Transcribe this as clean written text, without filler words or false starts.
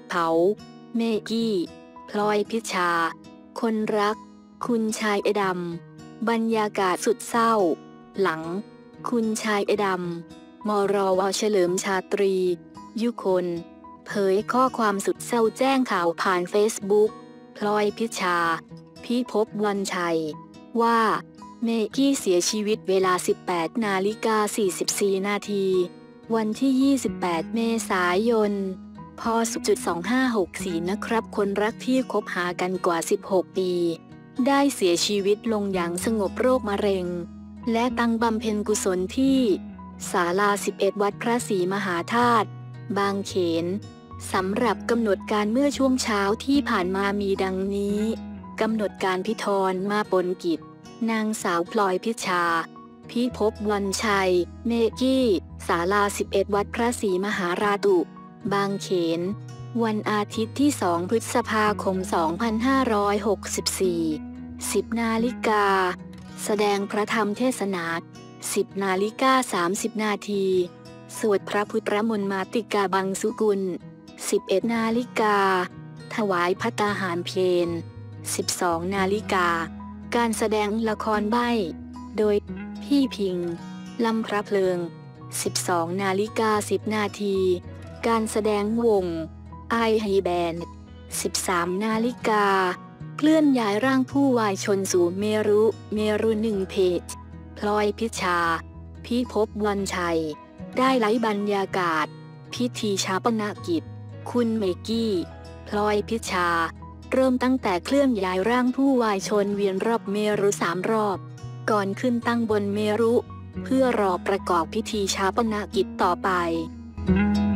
เผาเมกี้พลอยพิชาคนรักคุณชายดำบรรยากาศสุดเศร้าหลังคุณชายดำมรว.เฉลิมชาตรียุคนเผยข้อความสุดเศร้าแจ้งข่าวผ่านเฟซบุ๊กพลอยพิชาพิภพวันชัยว่าเมกี้เสียชีวิตเวลา 18:44 นาทีวันที่ 28 เมษายน พ.ศ. 2564 นะครับคนรักที่คบหากันกว่า 16 ปีได้เสียชีวิตลงอย่างสงบโรคมะเร็งและตั้งบำเพ็ญกุศลที่ศาลา 11 วัดพระศรีมหาธาตุบางเขนสำหรับกำหนดการเมื่อช่วงเช้าที่ผ่านมามีดังนี้กำหนดการพิธรมาปนกิจนางสาวพลอยพิชาพิภพวันชัยเมกี้ศาลา 11 วัดพระศรีมหาราตุบางเขนวันอาทิตย์ที่ 2 พฤษภาคม 2564 10 นาฬิกาแสดงพระธรรมเทศนา 10:30 นาทีสวดพระพุทธมนต์มาติกาบังสุกุล 11 นาฬิกาถวายภัตตาหารเพล 12 นาฬิกาการแสดงละครใบ้โดยพี่พิงลำพระเพลิง 12:10 นาทีการแสดงวงไอไฮแบนด์ 13 นาฬิกาเคลื่อนย้ายร่างผู้วายชนสู่เมรุ1 เพจพลอยพิชาพิภพวันชัยได้ไลฟ์บรรยากาศพิธีชาปนกิจคุณเมกี้พลอยพิชาเริ่มตั้งแต่เคลื่อนย้ายร่างผู้วายชนเวียนรอบเมรุ3 รอบก่อนขึ้นตั้งบนเมรุเพื่อรอประกอบพิธีชาปนกิจต่อไป